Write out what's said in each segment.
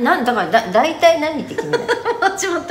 なんだから大体何って決めない。 始まった。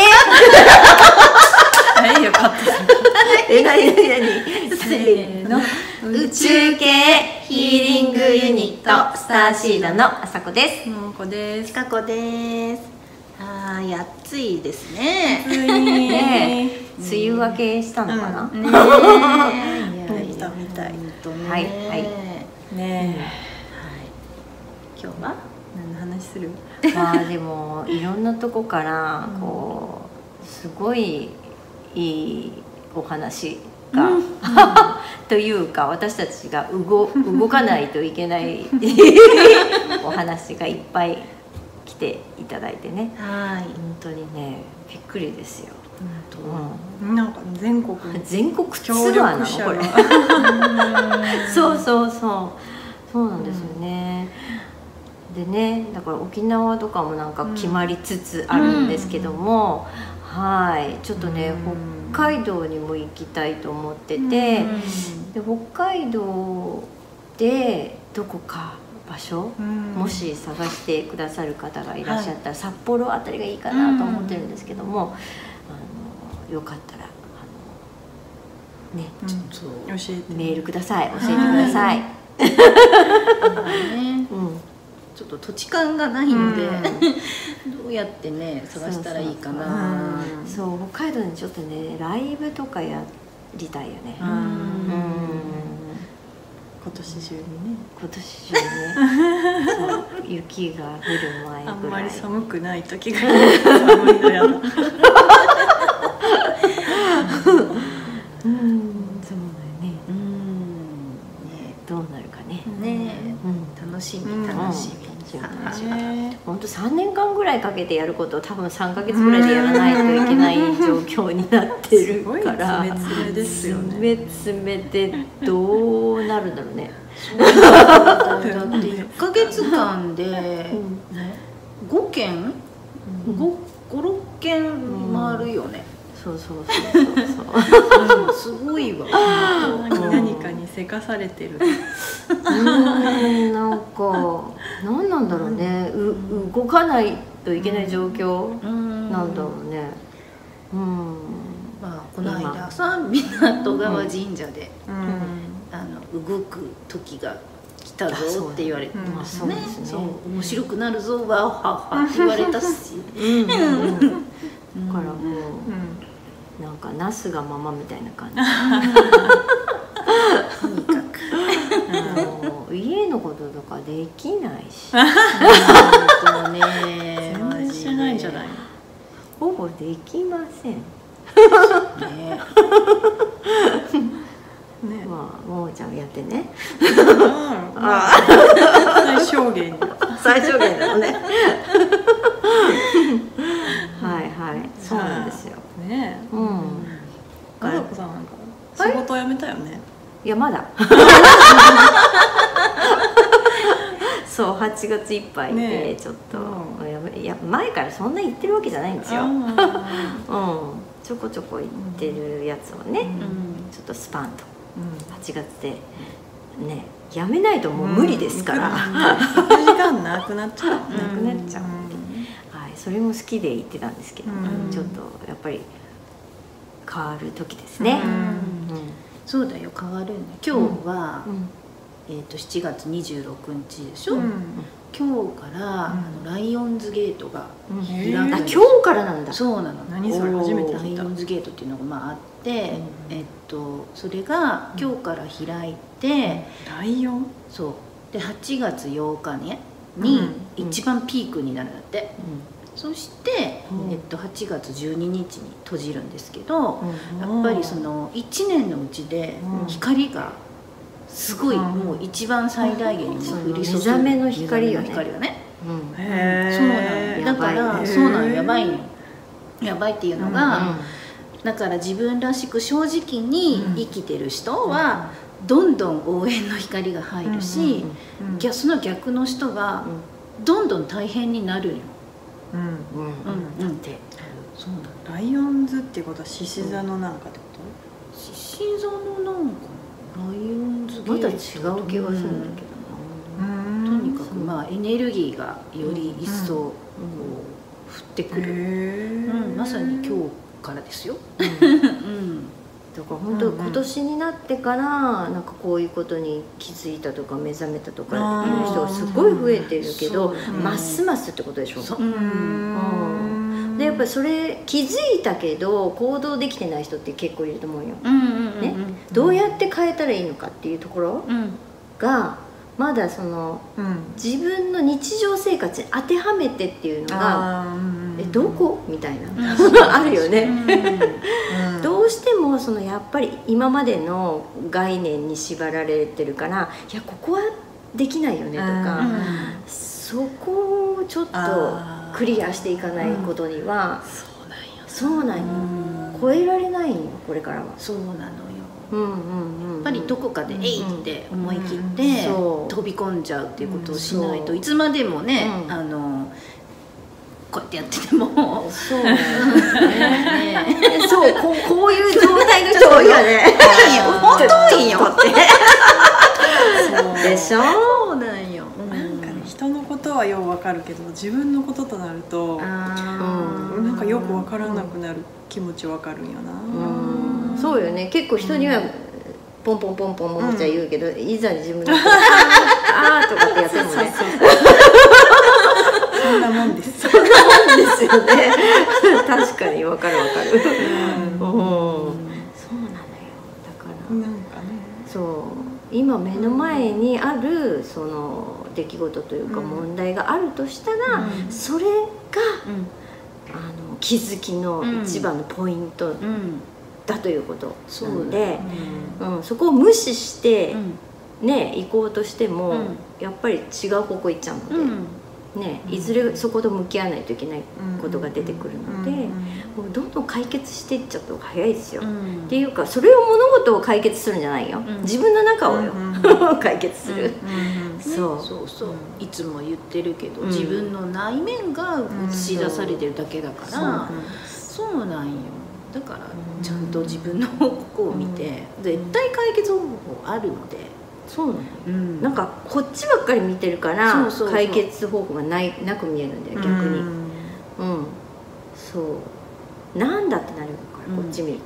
何よカットする。何せーの。宇宙系ヒーリングユニットスターシードのあさこです。 もこです。 ちかこです。あー、暑いですね。 暑いね。 梅雨明けしたのかな。 ねえ。 来たみたい。 はいはい。 ね今日は何の話する？ まあでもいろんなとこからこうすごいいいお話が、というか私たちが動かないといけないお話がいっぱい来ていただいてね。 はい。 本当にねびっくりですよ。 なんか全国ツアーなのこれ。そうなんですよね。でね、だから沖縄とかもなんか決まりつつあるんですけども、はいちょっとね北海道にも行きたいと思ってて、で北海道でどこか場所、もし探してくださる方がいらっしゃったら、札幌あたりがいいかなと思ってるんですけども、よかったらねちょっとメールください、教えてください。 ちょっと土地勘がないんで、どうやってね探したらいいかな。 そう北海道にちょっとねライブとかやりたいよね。今年中にね。 今年中ね。雪が降る前ぐらい。 あんまり寒くない時が寒いのやだ。そうだよね。 どうなるかね。 楽しみ楽しみ。 本当3年間ぐらいかけてやることを多分3ヶ月ぐらいでやらないといけない状況になってるから詰め詰めですよね。 詰め詰めてどうなるんだろうね。 だって1ヶ月間で5軒5、6軒回るよね。 そうすごいわ。 何かにせかされてる。 なんか何なんだろうね。動かないといけない状況なんだろうね。 まあこの間さ港川神社で動く時が来たぞって言われてますね。面白くなるぞわははって言われたし。 だからもうなんかなすがままみたいな感じ。 とにかく家のこととかできないし。 本当ね、 全然しないんじゃないの？ ほぼできません。 ね。 まあももちゃんやってね。 最小限だよね。はいそうなんですよ。 ねえ。ガラコさんなんか仕事辞めたよね。 いやまだ。そう8月いっぱいでちょっといや前からそんな言ってるわけじゃないんですよ。ちょこちょこ言ってるやつをねちょっとスパンと8月でねやめないともう無理ですから。 時間なくなっちゃう。 それも好きで言ってたんですけど、ちょっとやっぱり変わる時ですね。 そうだよ変わるんだ。今日は7月26日でしょ。今日からライオンズゲートが開く。 今日からなんだ。 そうなの。 何それ初めてライオンズゲートっていうのがまああって、それが今日から開いて、 ライオン？ そうで8月8日ねに一番ピークになるんだって。そして8月12日に閉じるんですけど、やっぱりその1年のうちで光がすごいもう一番最大限に降り注ぐ目覚めの光よね。 そうなの。 へえ。 だからそうなのやばいの。やばいっていうのがだから自分らしく正直に生きてる人はどんどん応援の光が入るし、その逆の人はどんどん大変になるよ。 だってそうなの。 ライオンズっていうことは獅子座のなんかってこと？ 獅子座のなんかライオンズゲートまた違う気がするんだけどな。 にかくまあエネルギーがより一層降ってくる、まさに今日からですよ。 だから本当今年になってからなんかこういうことに気づいたとか目覚めたとかいう人がすごい増えてるけど、ますますってことでしょ。でやっぱりそれ気づいたけど行動できてない人って結構いると思うよ。ね、どうやって変えたらいいのかっていうところがまだその自分の日常生活に当てはめてっていうのがどこみたいなあるよね。どうしてもそのやっぱり今までの概念に縛られてるからいやここはできないよねとかそこをちょっとクリアしていかないことにはそうなんよ超えられないよこれからは。 そうなのよ。やっぱりどこかで「えい!」って思い切って飛び込んじゃうっていうことをしないといつまでもねこうやってやっててもそうねそうこういう状態の人多いよね。 本当いいよってでしょ。 そうなんよ。 なんかね人のことはようわかるけど自分のこととなるとなんかよくわからなくなる気持ちわかるんよな。 そうよね。結構人にはポンポンポンポンももちゃ言うけどいざ自分のことあーとかってやってもねそんなもんです。 そんなもんですよね。確かにわかるわかる。そうなのよ。だからなんかねそう今目の前にあるその出来事というか問題があるとしたらそれが気づきの一番のポイントだということなのでそこを無視してね行こうとしてもやっぱり違う方向行っちゃうので、ね、いずれそこと向き合わないといけないことが出てくるのでもうどんどん解決していっちゃった方が早いですよ。っていうかそれを物事を解決するんじゃないよ自分の中をよ解決する。 そういつも言ってるけど自分の内面が映し出されてるだけだからそうなんよ。だからちゃんと自分のここを見て絶対解決方法あるので。 そうなの、なんかこっちばっかり見てるから解決方法がなく見えるんだよ逆に。そうなんだってなるからこっち見る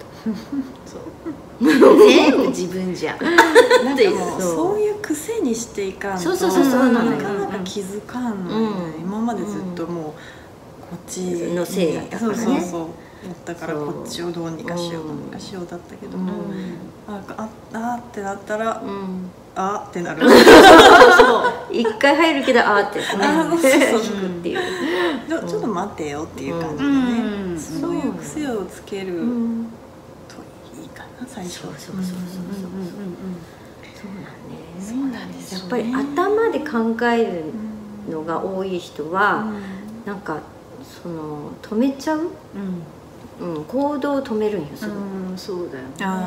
と全部自分じゃなんかもうそういう癖にしていかんとなかなか気づかんの。今までずっともうこっちのせいだったからね。 だからこっちをどうにかしようどうにかしようだったけどあってなったらあってなる。 一回入るけどあって引くっていう。 ちょっと待ってよっていう感じでね。そういう癖をつけるといいかな最初。 そうなんです。やっぱり頭で考えるのが多い人はなんかその止めちゃう。行動を止めるんよすぐ。 そうだよ。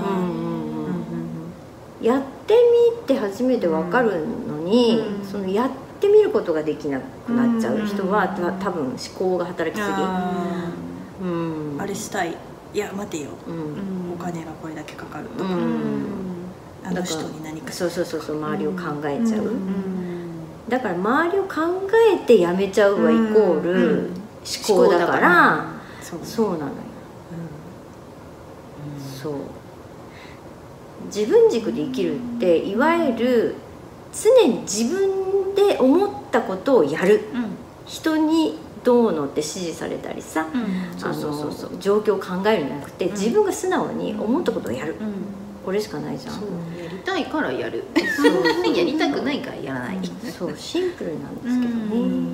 やってみて初めて分かるのにそのやってみることができなくなっちゃう人は多分思考が働きすぎ。 あれしたいいや待てよお金がこれだけかかるとかあの人に何かそう周りを考えちゃう。だから周りを考えてやめちゃうはイコール思考だからそうなのよ。そう自分軸で生きるっていわゆる常に自分で思ったことをやる、人にどうのって指示されたりさ状況を考えるんじゃなくて自分が素直に思ったことをやる、これしかないじゃん。 やりたいからやるやりたくないからやらない。 そうシンプルなんですけどね。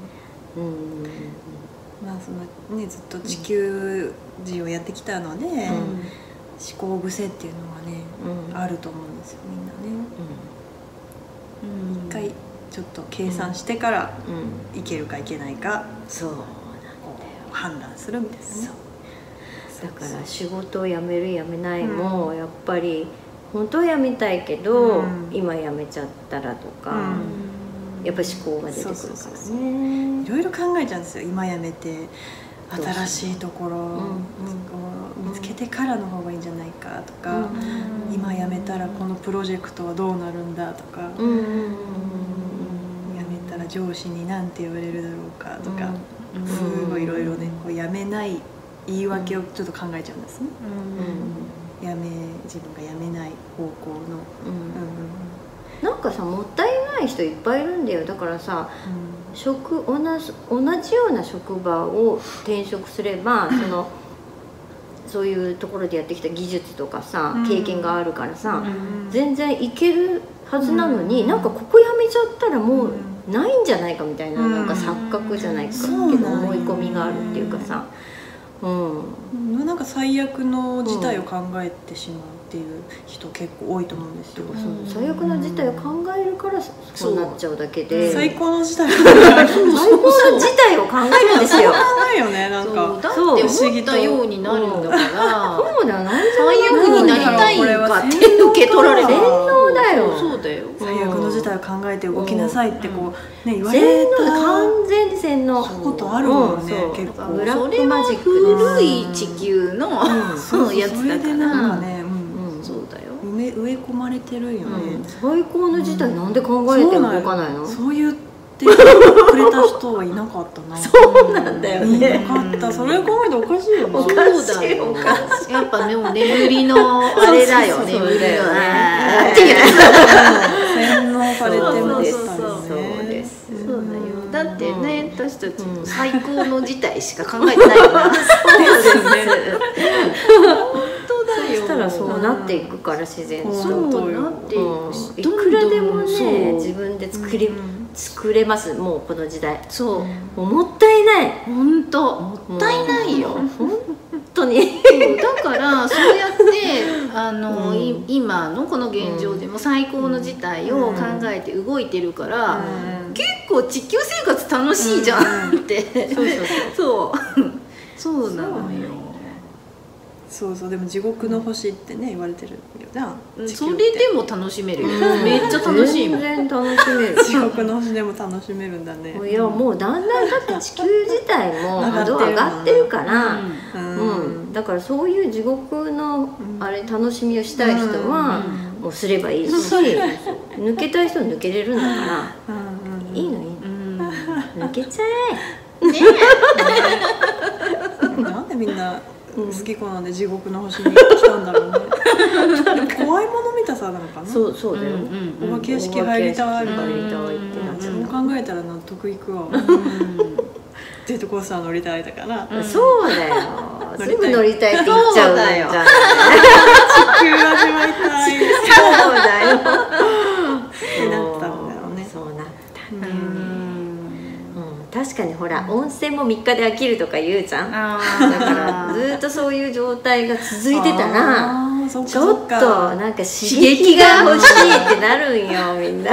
まあそのねずっと地球人をやってきたので思考癖っていうのはねあると思うんですよみんなね。一回ちょっと計算してからいけるかいけないか判断するみたいなね。 だから仕事を辞める辞めないもやっぱり本当は辞めたいけど今辞めちゃったらとかやっぱり思考が出てくるからね。 いろいろ考えちゃうんですよ。今辞めて新しいところを見つけてからの方がいいんじゃないかとか今辞めたらこのプロジェクトはどうなるんだとかいや上司に何て言われるだろうかとか、すごいいろいろねこう辞めない言い訳をちょっと考えちゃうんですね。自分が辞めない方向の。 なんかさ、もったいない人いっぱいいるんだよ。だからさ、同じような職場を転職すればそういうところでやってきた技術とかさ、経験があるからさ、全然いけるはずなのに、なんかここ辞めちゃったらもうないんじゃないかみたいな、なんか錯覚じゃないかけど思い込みがあるっていうかさ、 なんか最悪の事態を考えてしまうっていう人結構多いと思うんですよ。 最悪の事態を考えるからそうなっちゃうだけで、 最高の事態を考えるんですよ。 ないよね、なんかだって思ったようになるんだから、 そうだよ、 最悪になりたいんかって受け取られる。 洗脳だよ。 そうだよ。 最悪の事態を考えて動きなさいってこうね言われたら完全に洗脳。 そういうことあるもんね、結構。 ブラックマジック古い地球のやつだから。そうだよ。 植え込まれてるよね。 最高の事態なんで考えて動かないの？ そう言ってくれた人はいなかったな。 そうなんだよね。 いなかった。それを考えておかしいよね。 そうだよ。 やっぱでも眠りのあれだよね。眠りだよね。っていう洗脳されてましたね。 そうです。 そうだよ。だってね、私たち最高の事態しか考えてないよな。そうですね。 そしたらそうなっていくから、自然とそうなっていくらでもね自分で作れます。もうこの時代、そうもったいない。 本当もったいないよ。 本当に。 だからそうやって今のこの現状でも最高の事態を考えて動いてるから、結構地球生活楽しいじゃんって。そうなのよ。 そうでも地獄の星ってね言われてるよな。 それでも楽しめるよ。めっちゃ楽しいもん。 全然楽しめる。 地獄の星でも楽しめるんだね。 いやもうだんだんだって地球自体も度上がってるから、だからそういう地獄のあれ楽しみをしたい人はもうすればいいし、抜けたい人は抜けれるんだからいいのいいの。抜けちゃえ。ねえ。なんでみんな好き子なんで地獄の星に来たんだろうね。怖いもの見たさなのかな。 そうだよ。 お化け屋敷入りたいってそう考えたら納得いくわ。ジェットコースター乗りたいだから。 そうだよ。すぐ乗りたいって言っちゃうんだよ。 地球味わいたい。 そうだよ。 ってなったんだよね。 そうなったね。確かにほら温泉も3日で飽きるとか言うじゃん。だからずっとそういう状態が続いてたらちょっとなんか刺激が欲しいってなるんよみんな。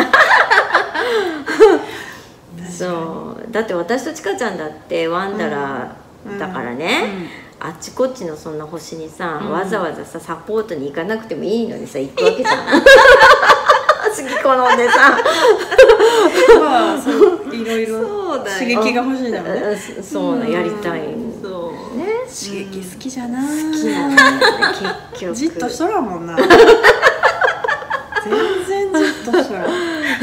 そうだって私とちかちゃんだってワンダラーだからね、あっちこっちのそんな星にさ、わざわざさサポートに行かなくてもいいのにさ行くわけじゃん。好き好んでさ。 まあそういろいろ刺激が欲しいんだもんね。 そうやりたい。 そうね。刺激好きじゃな。 好きなんだね結局。 じっとしとらんもんな。全然じっとしとらん。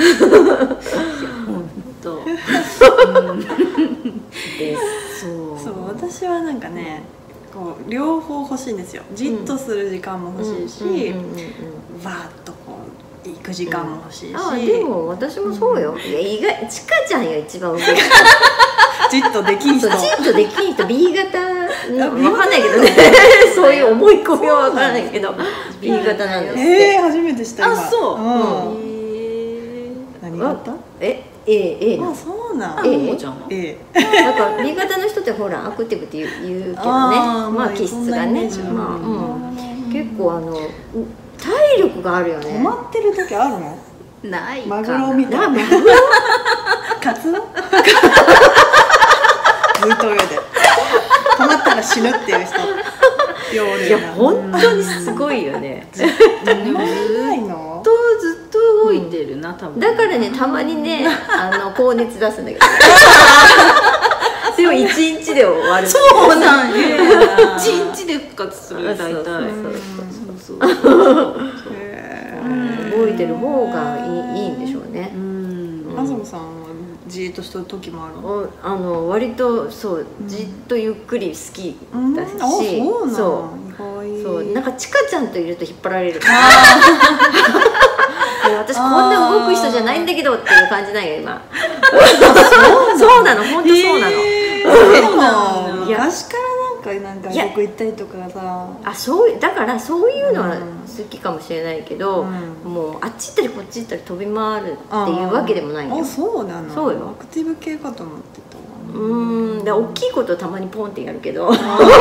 本当。 そう私はなんかねこう両方欲しいんですよ。じっとする時間も欲しいし、わーっとこう行く時間も欲しいし。 でも私もそうよ。いや意外ちかちゃんよ一番上。 じっとできん人。 じっとできん人 B 型わかんないけどね。そういう思い込みはわからないけど B 型なんですって。 初めて知った今。 あそう。 何型 ？A あそうなん。 A じゃん。 だから B 型の人ってほらアクティブって言うけどね。まあ気質がね。結構体力があるよね。 止まってる時あるの？ ないかな。 マグロみたい。マグロ？カツオ？ずっと泳いで。止まったら死ぬっていう人。 いや本当にすごいよね。 ずっと動いてるな多分。 だからねたまにね高熱出すんだけど。でも1日で終わる。 そうなんや。1日で復活する大体。そう。動いてる方がいいんでしょうね。 あさこさんはじーっとしてる時もある割とそうじっとゆっくり好きだし、そうなんかちかちゃんといると引っ張られる私こんな動く人じゃないんだけどっていう感じなんよ今。そうなの、本当そうなの。 昔からなんか外国行ったりとかさ、 だからそういうのは好きかもしれないけど、もうあっち行ったりこっち行ったり飛び回るっていうわけでもないよ。 そうなの。 そうよ。 アクティブ系かと思ってた。 で大きいことたまにポンってやるけど、で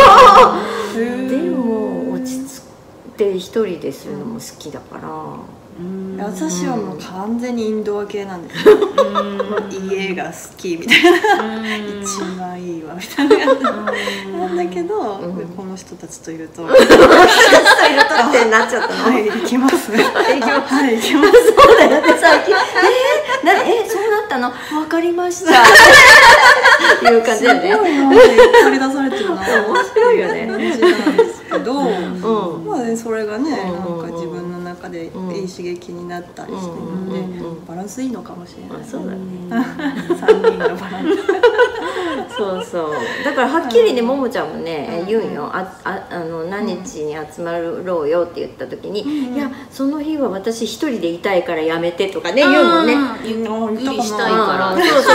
も落ち着いて一人でするのも好きだから。 私はもう完全にインドア系なんですよ。家が好きみたいな、一番いいわみたいななんだけど、この人たちといるとってなっちゃったの。 はい、行きます。はい、行きます。 そうだよね、最近そうなったの、分かりましたいう感じだよね。 すごいな、取り出されてるな、 面白いよね。 感じなんですけど、まあね、それがね、なんか自分の中でいい刺激になったりしてるので、バランスいいのかもしれない。 そうだね。 3人のバランス。 そうそう。だからはっきりね、ももちゃんもね言うんよ。何日に集まろうよって言った時に、いやその日は私一人でいたいからやめてとかね言うもんね。 ゆっくりしたいから。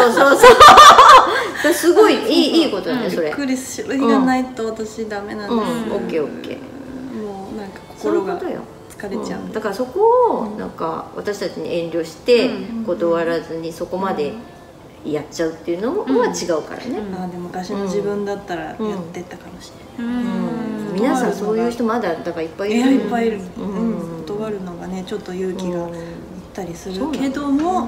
そう。すごいいいことだねそれ。 ゆっくりする日がないと私ダメなんです。 オッケーオッケー。 もうなんか心が疲れちゃう。 だからそこをなんか私たちに遠慮して断らずにそこまでやっちゃうっていうのは違うからね。 で昔の自分だったらやってたかもしれない。 皆さんそういう人まだだからいっぱいいる。 いっぱいいる。断るのがねちょっと勇気がいったりするけども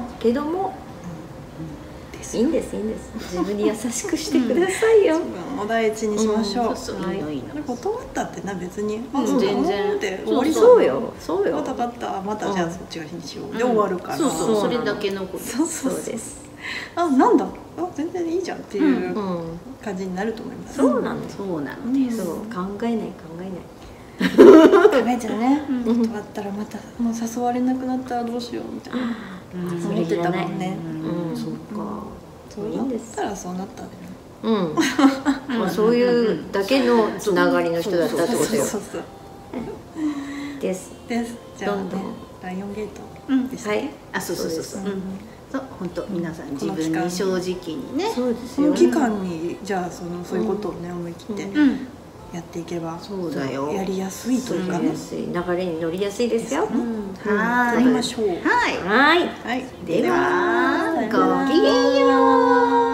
いいんです自分に優しくしてくださいよ。 自分を第一にしましょう。断ったってな別に全然終わりそうよ。またまたじゃあそっちがにしようで終わるから。 そうそれだけのこと。 そうです。なんだ全然いいじゃんっていう感じになると思います。 そうなんです。 考えない。 考えちゃうね。断ったらまたもう誘われなくなったらどうしようみたいな思ってたもんね。 そうか。 そうなったらそうなったね。 そういうだけのつながりの人だったってことよ。です。 じゃあね、ライオンゲートでした。 はい。 そう本当皆さん自分に正直にね。 そうですよ。この期間にじゃあそういうことをね思い切ってやっていけば、 そうだよ。 やりやすいというかね。 流れに乗りやすいですよ。 やりましょう。 はい。 ではごきげんよう。